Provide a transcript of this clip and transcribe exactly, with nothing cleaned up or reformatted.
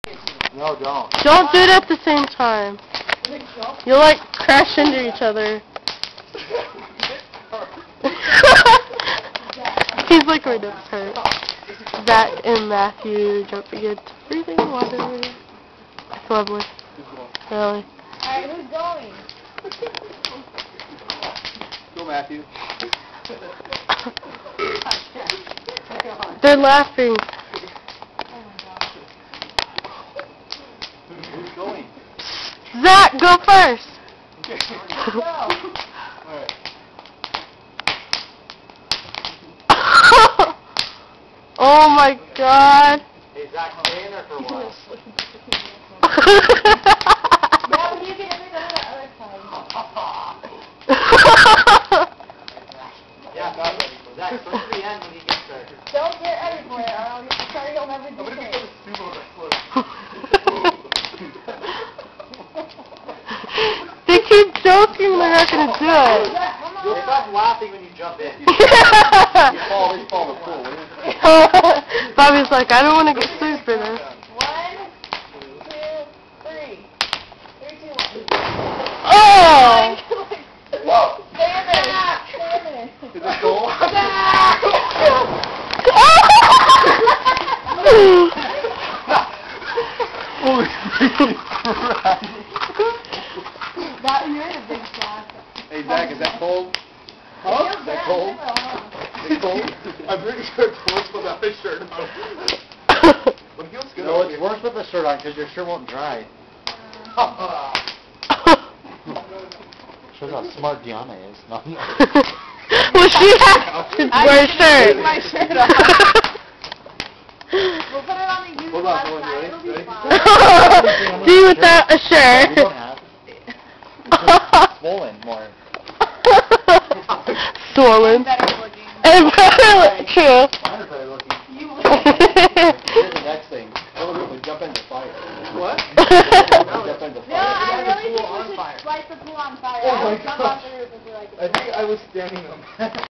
No, don't. Don't do it at the same time. You'll like crash into each other. He's like right up hurt. Zach and Matthew jumping into freezing water. It's lovely. Really. Alright, who's going? Go, Matthew. They're laughing. Who's going? Zach, go first. Go. Alright. Oh my god. Hey, Zach, stay in there for a while. Yeah, but you can every go to the other side. Yeah, got ready. Zach, go to the end when you get there. Don't get everywhere, or I'll sorry you'll never do I'm gonna it. become a sumo wrestler. They keep joking, they're not gonna do it. You'll stop laughing when you jump in. You fall, you fall in the pool. Bobby's like, I don't want to get sued for this. One, two, three. Three, two, one. Oh! Whoa! Stay in there. Stay in there. Is it goal? Holy crap. That, you're in a big shot. Hey, Zach, is that cold? Huh? Is that cold? Is it cold? I'm pretty sure it's worse without a shirt on. But it feels good. No, it's worse with the shirt on because your shirt won't dry. Shows how smart Deanna is. No. Well, she has to wear a shirt. my shirt on. We'll put it on the used Hold on, hold on, website. ready? It'll be Ready? fine. See without a You shirt. don't have. It's just swollen more. Swollen. Better looking. And better, true. Mine are better looking. You Here's the next thing. Oh, we jump into fire. What? Jump into No, fire. I really think we should light the pool on fire. Oh I my would jump gosh. off the roof if we like it. I think I was standing on that.